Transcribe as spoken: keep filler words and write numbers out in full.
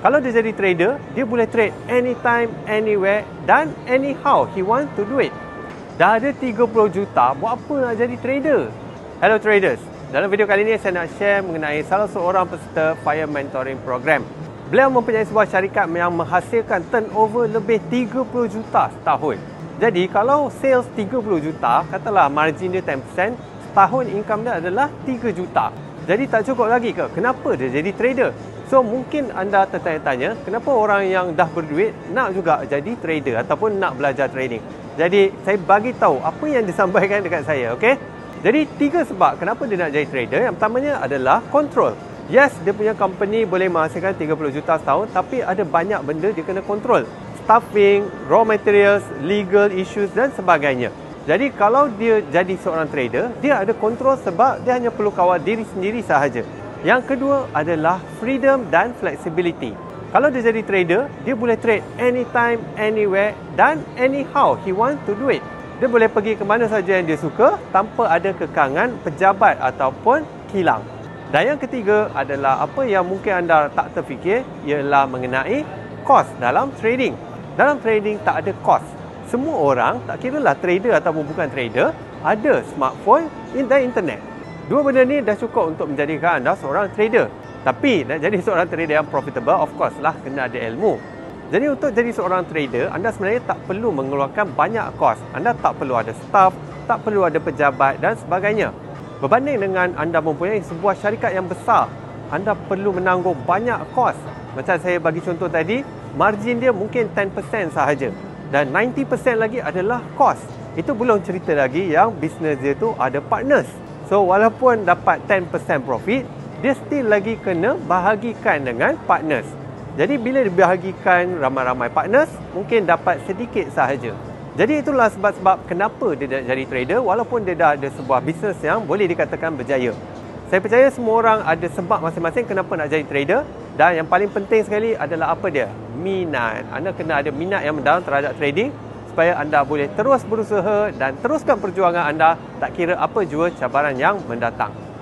Kalau dia jadi trader, dia boleh trade anytime, anywhere dan anyhow he want to do it. Dah ada tiga puluh juta, buat apa nak jadi trader? Hello traders, dalam video kali ini saya nak share mengenai salah seorang peserta Fire Mentoring Program. Beliau mempunyai sebuah syarikat yang menghasilkan turnover lebih tiga puluh juta setahun. Jadi kalau sales tiga puluh juta, katalah margin dia sepuluh peratus, setahun income dia adalah tiga juta. Jadi tak cukup lagi ke? Kenapa dia jadi trader? So mungkin anda tertanya-tanya, kenapa orang yang dah berduit nak juga jadi trader ataupun nak belajar trading? Jadi saya bagi tahu apa yang disampaikan dekat saya, okey? Jadi tiga sebab kenapa dia nak jadi trader. Yang pertamanya adalah control. Yes, dia punya company boleh menghasilkan tiga puluh juta setahun, tapi ada banyak benda dia kena control. Staffing, raw materials, legal issues dan sebagainya. Jadi kalau dia jadi seorang trader, dia ada control sebab dia hanya perlu kawal diri sendiri sahaja. Yang kedua adalah freedom dan flexibility. Kalau dia jadi trader, dia boleh trade anytime, anywhere dan anyhow he want to do it. Dia boleh pergi ke mana saja yang dia suka tanpa ada kekangan pejabat ataupun kilang. Dan yang ketiga adalah apa yang mungkin anda tak terfikir ialah mengenai kos dalam trading. Dalam trading tak ada kos. Semua orang, tak kiralah trader ataupun bukan trader, ada smartphone dan internet. Dua benda ni dah cukup untuk menjadikan anda seorang trader. Tapi nak jadi seorang trader yang profitable, of course lah kena ada ilmu. Jadi untuk jadi seorang trader, anda sebenarnya tak perlu mengeluarkan banyak kos. Anda tak perlu ada staff, tak perlu ada pejabat dan sebagainya. Berbanding dengan anda mempunyai sebuah syarikat yang besar, anda perlu menanggung banyak kos. Macam saya bagi contoh tadi, margin dia mungkin sepuluh peratus sahaja. Dan sembilan puluh peratus lagi adalah kos. Itu belum cerita lagi yang bisnes dia tu ada partners. So walaupun dapat sepuluh peratus profit, dia still lagi kena bahagikan dengan partners. Jadi bila dibahagikan ramai-ramai partners, mungkin dapat sedikit sahaja. Jadi itulah sebab-sebab kenapa dia nak jadi trader walaupun dia dah ada sebuah bisnes yang boleh dikatakan berjaya. Saya percaya semua orang ada sebab masing-masing kenapa nak jadi trader. Dan yang paling penting sekali adalah apa dia? Minat. Anda kena ada minat yang mendalam terhadap trading supaya anda boleh terus berusaha dan teruskan perjuangan anda tak kira apa jua cabaran yang mendatang.